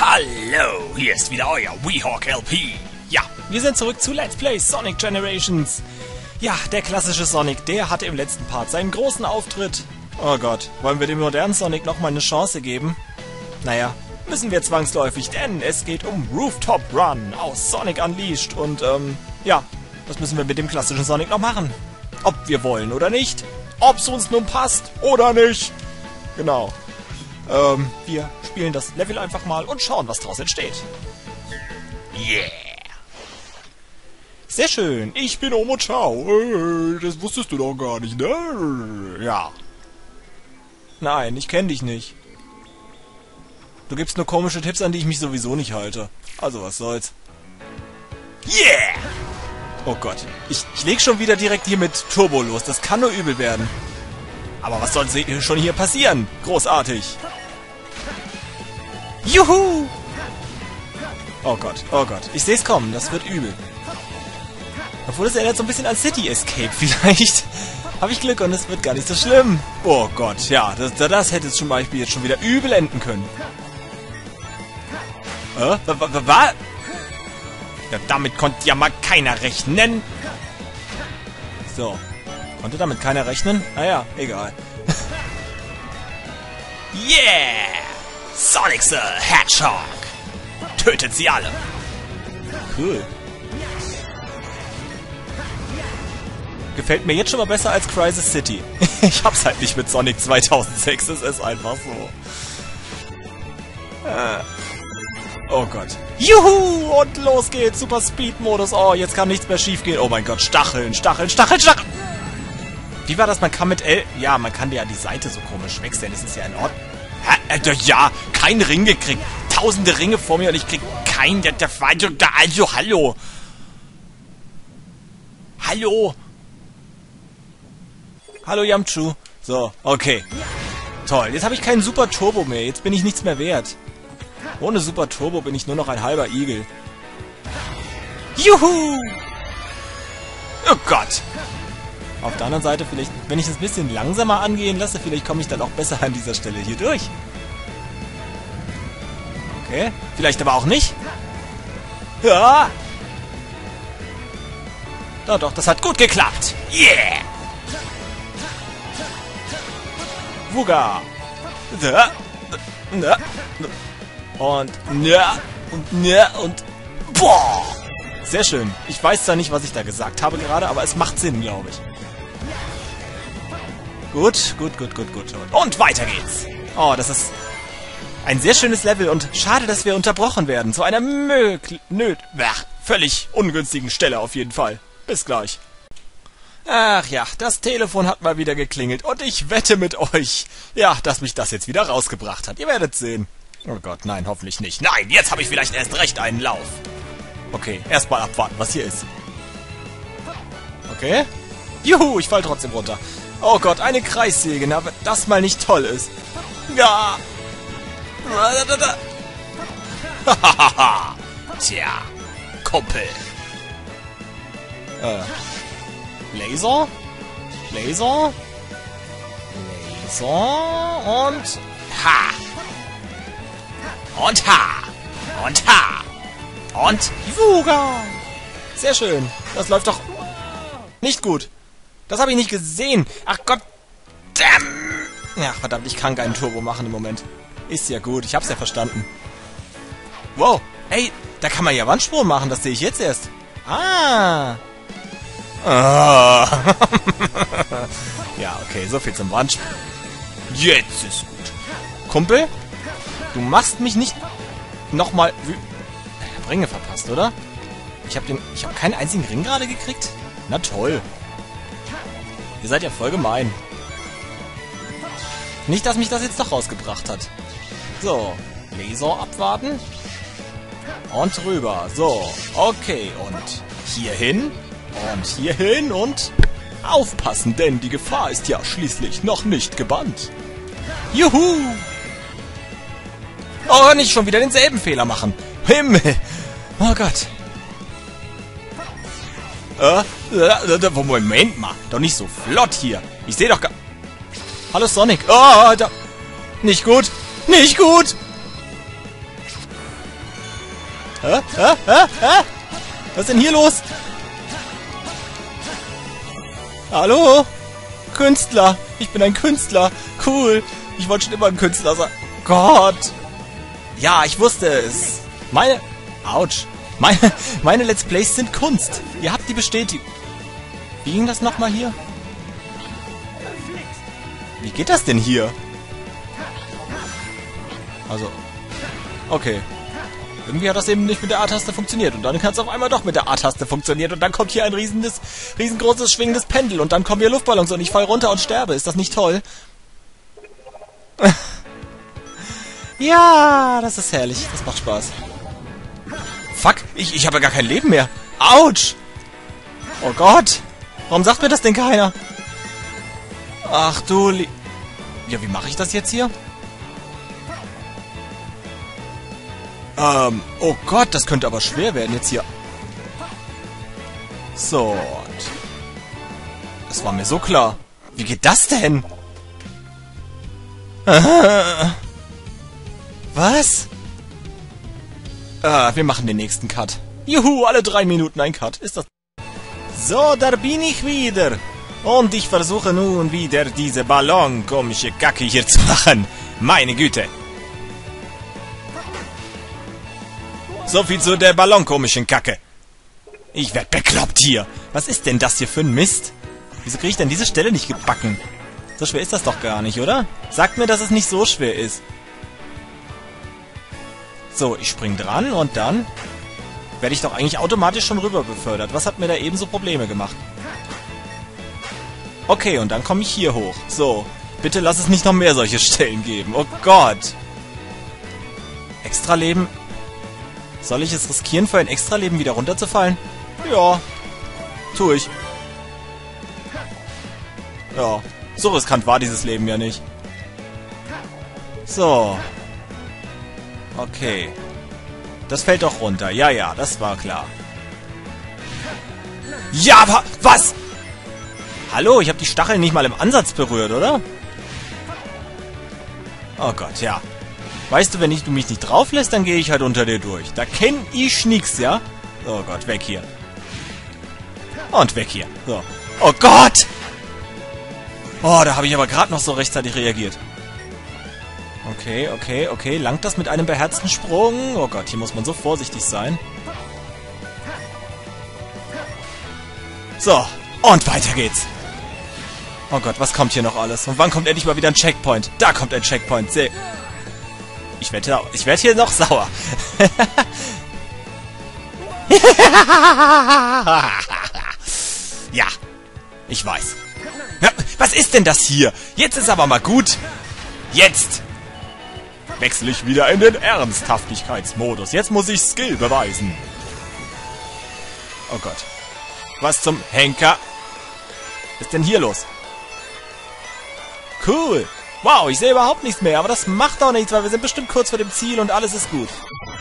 Hallo, hier ist wieder euer Weehawk LP. Ja, wir sind zurück zu Let's Play Sonic Generations. Ja, der klassische Sonic, der hatte im letzten Part seinen großen Auftritt. Oh Gott, wollen wir dem modernen Sonic nochmal eine Chance geben? Naja, müssen wir zwangsläufig, denn es geht um Rooftop Run aus Sonic Unleashed. Und, ja, das müssen wir mit dem klassischen Sonic noch machen. Ob wir wollen oder nicht. Ob es uns nun passt oder nicht. Genau. Wir spielen das Level einfach mal und schauen, was daraus entsteht. Yeah! Sehr schön. Ich bin Omo Ciao. Das wusstest du doch gar nicht, ne? Ja. Nein, ich kenne dich nicht. Du gibst nur komische Tipps, an die ich mich sowieso nicht halte. Also was soll's. Yeah! Oh Gott. Ich leg schon wieder direkt hier mit Turbo los. Das kann nur übel werden. Aber was soll schon hier passieren? Großartig. Juhu! Oh Gott, oh Gott. Ich sehe es kommen, das wird übel. Obwohl es erinnert so ein bisschen an City Escape vielleicht. Habe ich Glück und es wird gar nicht so schlimm. Oh Gott, ja, das hätte zum Beispiel jetzt schon wieder übel enden können. Was? Ja, damit konnte ja mal keiner rechnen. So. Konnte damit keiner rechnen? Naja, egal. Yeah! Sonic the Hedgehog! Tötet sie alle! Cool. Gefällt mir jetzt schon mal besser als Crisis City. Ich hab's halt nicht mit Sonic 2006, es ist einfach so. Oh Gott. Juhu! Und los geht's! Super Speed-Modus. Oh, jetzt kann nichts mehr schief gehen. Oh mein Gott, Stacheln, Stacheln, Stacheln, Stacheln! Wie war das? Man kann mit L... Ja, man kann ja die Seite so komisch wechseln. Das ist ja in Ordnung. Ja, kein Ring gekriegt. Tausende Ringe vor mir und ich krieg keinen... Also, hallo. Hallo. Hallo, Yamchu. So, okay. Toll. Jetzt habe ich keinen Super Turbo mehr. Jetzt bin ich nichts mehr wert. Ohne Super Turbo bin ich nur noch ein halber Igel. Juhu! Oh Gott. Auf der anderen Seite, vielleicht, wenn ich es ein bisschen langsamer angehen lasse, vielleicht komme ich dann auch besser an dieser Stelle hier durch. Okay, vielleicht aber auch nicht. Ja! Doch, das hat gut geklappt. Yeah! Wuga! Und boah! Sehr schön. Ich weiß zwar nicht, was ich da gesagt habe gerade, aber es macht Sinn, glaube ich. Gut. Und weiter geht's. Oh, das ist ein sehr schönes Level und schade, dass wir unterbrochen werden. Zu einer völlig ungünstigen Stelle auf jeden Fall. Bis gleich. Ach ja, das Telefon hat mal wieder geklingelt und ich wette mit euch, ja, dass mich das jetzt wieder rausgebracht hat. Ihr werdet sehen. Oh Gott, nein, hoffentlich nicht. Nein, jetzt habe ich vielleicht erst recht einen Lauf. Okay, erstmal abwarten, was hier ist. Okay. Juhu, ich fall trotzdem runter. Oh Gott, eine Kreissäge, na, wenn das mal nicht toll ist. Ja. Tja, Kumpel. Laser und Ha. Und Ha. Und Ha. Und Wuga. Sehr schön. Das läuft doch nicht gut. Das habe ich nicht gesehen. Ach Gott. Damn. Ja, verdammt, ich kann keinen Turbo machen im Moment. Ist ja gut, ich hab's ja verstanden. Wow. Ey, da kann man ja Wandsprung machen, das sehe ich jetzt erst. Ah. Ja, okay, so viel zum Wandsprung. Jetzt ist gut. Kumpel, du machst mich nicht nochmal... Ringe verpasst, oder? Ich habe keinen einzigen Ring gerade gekriegt? Na toll. Ihr seid ja voll gemein. Nicht, dass mich das jetzt doch rausgebracht hat. So, Laser abwarten. Und rüber. So, okay. Und hier hin. Und hier hin. Und aufpassen, denn die Gefahr ist ja schließlich noch nicht gebannt. Juhu! Oh, nicht schon wieder denselben Fehler machen. Himmel! Oh Gott. Moment mal. Doch nicht so flott hier. Ich sehe doch gar... Hallo Sonic. Oh, da... Nicht gut. Nicht gut. Was ist denn hier los? Hallo? Künstler. Ich bin ein Künstler. Cool. Ich wollte schon immer ein Künstler sein. Gott. Ja, ich wusste es. Autsch. Meine Let's Plays sind Kunst. Ihr habt die Bestätigung. Wie ging das nochmal hier? Wie geht das denn hier? Also, okay. Irgendwie hat das eben nicht mit der A-Taste funktioniert. Und dann kann es auf einmal doch mit der A-Taste funktionieren. Und dann kommt hier ein riesengroßes schwingendes Pendel. Und dann kommen hier Luftballons und ich fall runter und sterbe. Ist das nicht toll? Ja, das ist herrlich. Das macht Spaß. Fuck, ich habe ja gar kein Leben mehr. Autsch! Oh Gott! Warum sagt mir das denn keiner? Ach du Ja, wie mache ich das jetzt hier? Oh Gott, das könnte aber schwer werden jetzt hier. So. Das war mir so klar. Wie geht das denn? Was? Wir machen den nächsten Cut. Juhu, alle 3 Minuten ein Cut. Ist das... So, da bin ich wieder. Und ich versuche nun wieder diese ballonkomische Kacke hier zu machen. Meine Güte. So viel zu der ballonkomischen Kacke. Ich werd bekloppt hier. Was ist denn das hier für ein Mist? Wieso kriege ich denn diese Stelle nicht gebacken? So schwer ist das doch gar nicht, oder? Sagt mir, dass es nicht so schwer ist. So, ich spring dran und dann werde ich doch eigentlich automatisch schon rüber befördert. Was hat mir da eben so Probleme gemacht? Okay, und dann komme ich hier hoch. So, bitte lass es nicht noch mehr solche Stellen geben. Oh Gott. Extraleben. Soll ich es riskieren, für ein Extraleben wieder runterzufallen? Ja, tue ich. Ja, so riskant war dieses Leben ja nicht. So. Okay. Das fällt doch runter. Ja, ja, das war klar. Ja, aber was? Hallo, ich habe die Stacheln nicht mal im Ansatz berührt, oder? Oh Gott, ja. Weißt du, wenn du mich nicht drauf lässt, dann gehe ich halt unter dir durch. Da kenn ich nix, ja? Oh Gott, weg hier. Und weg hier. So. Oh Gott! Oh, da habe ich aber gerade noch so rechtzeitig reagiert. Okay, okay, okay. Langt das mit einem beherzten Sprung? Oh Gott, hier muss man so vorsichtig sein. So, und weiter geht's. Oh Gott, was kommt hier noch alles? Und wann kommt endlich mal wieder ein Checkpoint? Da kommt ein Checkpoint. Ich werde hier noch sauer. Ja, ich weiß. Ja, was ist denn das hier? Jetzt ist aber mal gut. Jetzt wechsle ich wieder in den Ernsthaftigkeitsmodus. Jetzt muss ich Skill beweisen. Oh Gott. Was zum Henker ist denn hier los? Cool. Wow, ich sehe überhaupt nichts mehr, aber das macht doch nichts, weil wir sind bestimmt kurz vor dem Ziel und alles ist gut.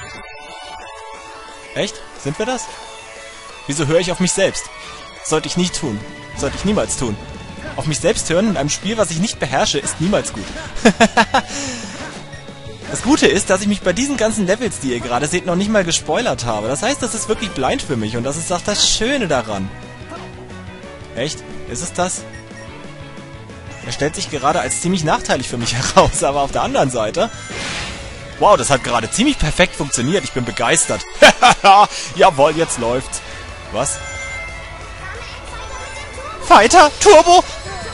Echt? Sind wir das? Wieso höre ich auf mich selbst? Sollte ich nicht tun. Sollte ich niemals tun. Auf mich selbst hören in einem Spiel, was ich nicht beherrsche, ist niemals gut. Das Gute ist, dass ich mich bei diesen ganzen Levels, die ihr gerade seht, noch nicht mal gespoilert habe. Das heißt, das ist wirklich blind für mich und das ist auch das Schöne daran. Echt? Ist es das? Er stellt sich gerade als ziemlich nachteilig für mich heraus, aber auf der anderen Seite... Wow, das hat gerade ziemlich perfekt funktioniert. Ich bin begeistert. Jawohl, jetzt läuft's. Was? Weiter! Turbo!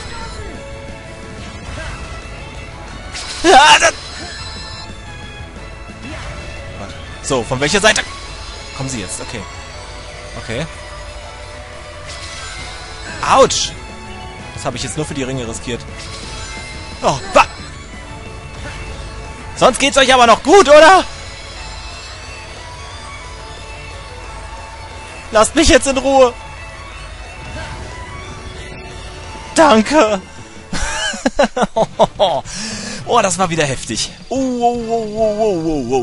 So, von welcher Seite? Kommen Sie jetzt, okay. Okay. Autsch! Das habe ich jetzt nur für die Ringe riskiert. Oh, was? Sonst geht's euch aber noch gut, oder? Lasst mich jetzt in Ruhe. Danke. Oh, das war wieder heftig. Oh.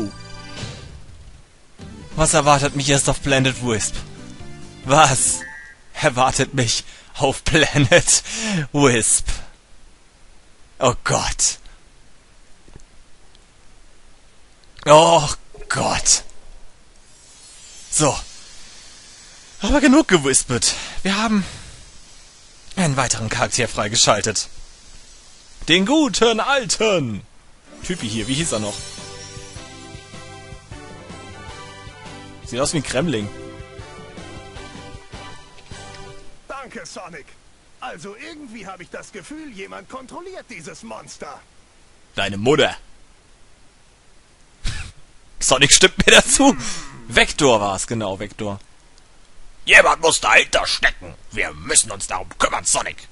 Was erwartet mich erst auf Planet Wisp? Was erwartet mich auf Planet Wisp? Oh Gott. Oh Gott. Aber genug gewispert. Wir haben einen weiteren Charakter freigeschaltet. Den guten alten Typi hier. Wie hieß er noch? Sieht aus wie ein Kremling. Danke, Sonic. Also irgendwie habe ich das Gefühl, jemand kontrolliert dieses Monster. Deine Mutter. Sonic stimmt mir dazu. Vector war es, genau, Vector. Jemand muss dahinter stecken. Wir müssen uns darum kümmern, Sonic.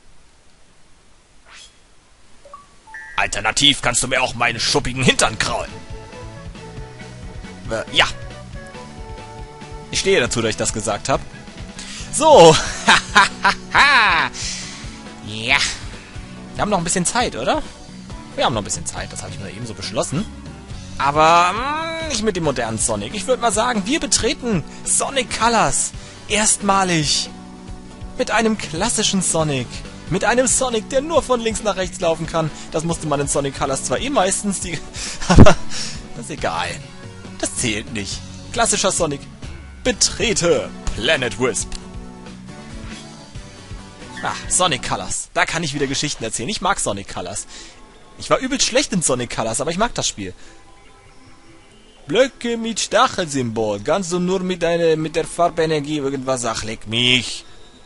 Alternativ kannst du mir auch meinen schuppigen Hintern kraulen. Ja. Ich stehe dazu, dass ich das gesagt habe. So. Ja. Wir haben noch ein bisschen Zeit, oder? Wir haben noch ein bisschen Zeit, das habe ich mir eben so beschlossen. Aber nicht mit dem modernen Sonic. Ich würde mal sagen, wir betreten Sonic Colors erstmalig mit einem klassischen Sonic. Mit einem Sonic, der nur von links nach rechts laufen kann. Das musste man in Sonic Colors zwar eh meistens, aber das ist egal. Das zählt nicht. Klassischer Sonic. Betrete Planet Wisp. Sonic Colors. Da kann ich wieder Geschichten erzählen. Ich mag Sonic Colors. Ich war übelst schlecht in Sonic Colors, aber ich mag das Spiel. Blöcke mit Stachelsymbol. Kannst du nur mit der Farbenergie irgendwas sagen? Leck mich.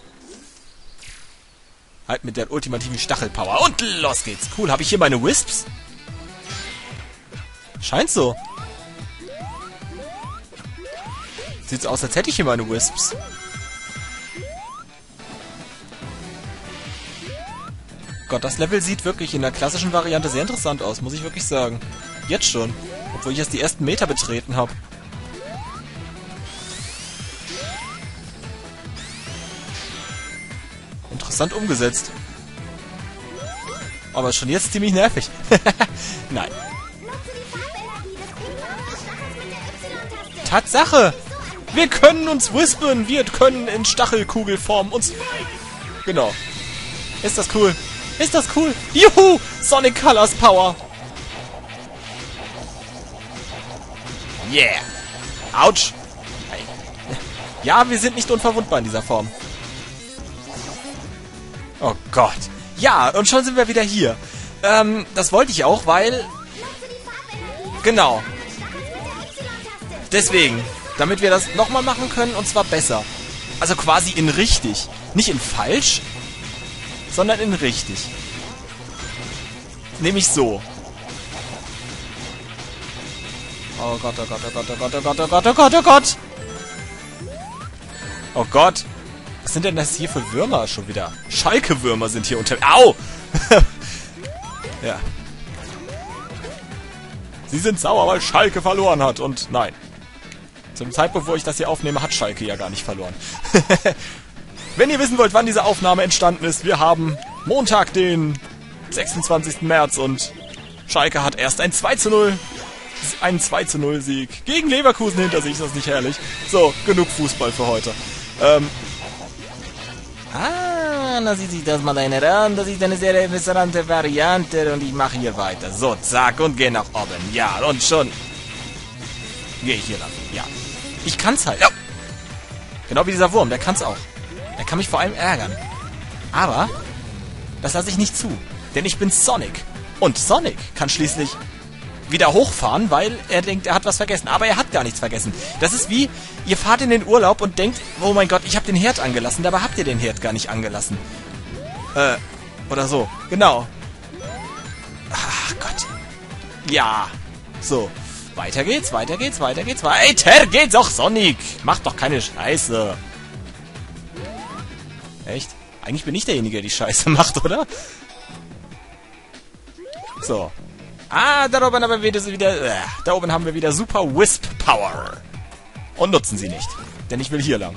Halt mit der ultimativen Stachelpower. Und los geht's. Cool, habe ich hier meine Wisps? Scheint so. Sieht so aus, als hätte ich hier meine Wisps. Gott, das Level sieht wirklich in der klassischen Variante sehr interessant aus, muss ich wirklich sagen. Jetzt schon. Obwohl ich erst die ersten Meter betreten habe. Interessant umgesetzt. Aber schon jetzt ziemlich nervig. Nein. Tatsache! Wir können uns wispen! Wir können in Stachelkugelform uns... Genau. Ist das cool? Ist das cool? Juhu! Sonic Colors Power! Yeah! Autsch! Ja, wir sind nicht unverwundbar in dieser Form. Oh Gott. Ja, und schon sind wir wieder hier. Das wollte ich auch, weil... Genau. Deswegen. Damit wir das nochmal machen können, und zwar besser. Also quasi in richtig. Nicht in falsch, sondern in richtig. Nämlich so. Oh Gott, oh Gott, oh Gott, oh Gott, oh Gott, oh Gott, oh Gott, oh Gott! Oh Gott! Was sind denn das hier für Würmer schon wieder? Schalke-Würmer sind hier unter... Au! Ja. Sie sind sauer, weil Schalke verloren hat. Und nein. Zum Zeitpunkt, wo ich das hier aufnehme, hat Schalke ja gar nicht verloren. Wenn ihr wissen wollt, wann diese Aufnahme entstanden ist, wir haben Montag, den 26. März und Schalke hat erst ein 2:0 Sieg gegen Leverkusen hinter sich. Ist das nicht herrlich? So, genug Fußball für heute. Da sieht sich das mal einer an. Das ist eine sehr interessante Variante und ich mache hier weiter. So, zack und gehe nach oben. Ja, und schon gehe ich hier lang. Ja. Ich kann's halt. Ja. Genau wie dieser Wurm, der kann's auch. Der kann mich vor allem ärgern. Aber das lasse ich nicht zu. Denn ich bin Sonic. Und Sonic kann schließlich wieder hochfahren, weil er denkt, er hat was vergessen. Aber er hat gar nichts vergessen. Das ist wie, ihr fahrt in den Urlaub und denkt, oh mein Gott, ich habe den Herd angelassen. Dabei habt ihr den Herd gar nicht angelassen. Oder so. Genau. Ach Gott. Ja. So. Weiter geht's, weiter geht's, weiter geht's. Weiter geht's doch, Sonic. Macht doch keine Scheiße. Echt? Eigentlich bin ich derjenige, der die Scheiße macht, oder? So. Da oben haben wir da oben haben wir wieder Super Wisp Power. Und nutzen sie nicht. Denn ich will hier lang.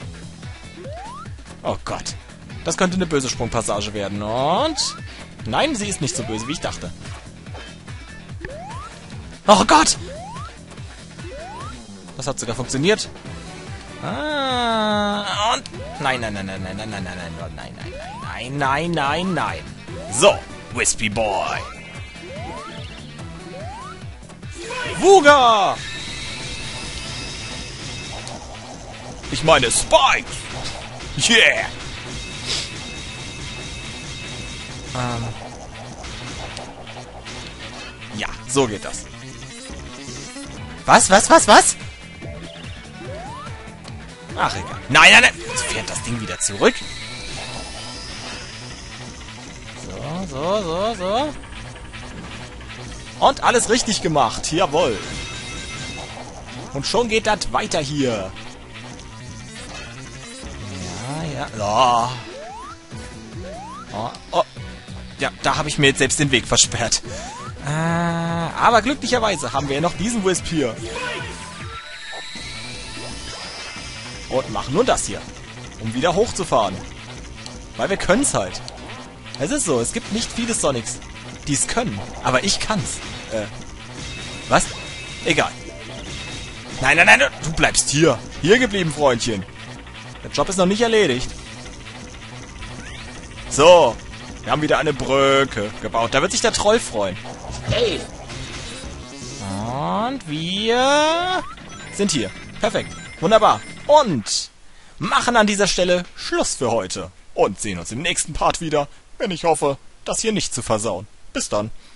Oh Gott. Das könnte eine böse Sprungpassage werden. Und... Nein, sie ist nicht so böse, wie ich dachte. Oh Gott! Das hat sogar funktioniert. Und... Nein, nein, nein, nein, nein, nein, nein, nein, nein, nein, nein, nein, nein, nein. So, Wispy Boy. Wuga! Ich meine Spike. Yeah. Ja, so geht das. Was? Ach, egal. Nein. Jetzt fährt das Ding wieder zurück. So. Und alles richtig gemacht. Jawohl. Und schon geht das weiter hier. Ja. Oh. Ja, da habe ich mir jetzt selbst den Weg versperrt. Aber glücklicherweise haben wir ja noch diesen Wisp hier. Und machen nur das hier, um wieder hochzufahren. Weil wir können es halt. Es ist so, es gibt nicht viele Sonics, die es können. Aber ich kann's. Was? Egal. Nein, du bleibst hier. Hier geblieben, Freundchen. Der Job ist noch nicht erledigt. So, wir haben wieder eine Brücke gebaut. Da wird sich der Troll freuen. Hey. Und wir sind hier. Perfekt. Wunderbar. Und machen an dieser Stelle Schluss für heute. Und sehen uns im nächsten Part wieder, wenn ich hoffe, das hier nicht zu versauen. Bis dann.